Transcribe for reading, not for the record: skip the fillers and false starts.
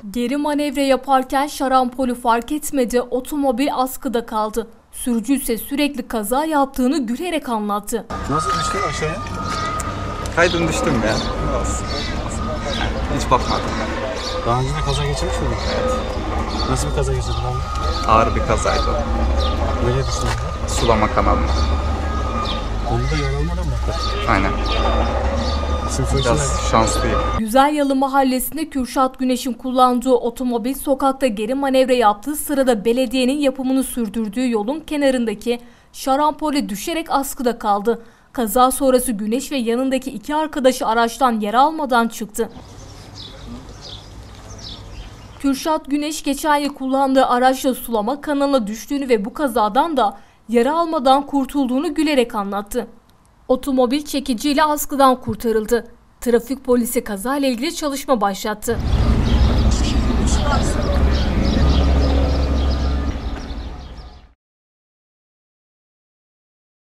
Geri manevra yaparken şarampolü fark etmedi, otomobil askıda kaldı. Sürücü ise sürekli kaza yaptığını gülerek anlattı. Nasıl düştün aşağıya? Kaydım düştüm ya. Olsun. Hiç bakmadım. Daha önce de kaza geçirmiş miydin? Evet. Nasıl bir kaza geçirdin abi? Ağır bir kazaydı o. Nereye düştün? Sulama kanalına. Kolunda yaralanmadan mı? Aynen. Biraz şanslıyım. Güzelyalı mahallesinde Kürşat Güneş'in kullandığı otomobil sokakta geri manevra yaptığı sırada belediyenin yapımını sürdürdüğü yolun kenarındaki şarampole düşerek askıda kaldı. Kaza sonrası Güneş ve yanındaki iki arkadaşı araçtan yer almadan çıktı. Kürşat Güneş geçen yıl kullandığı araçla sulama kanalına düştüğünü ve bu kazadan da yara almadan kurtulduğunu gülerek anlattı. Otomobil çekiciyle askıdan kurtarıldı. Trafik polisi kazayla ilgili çalışma başlattı.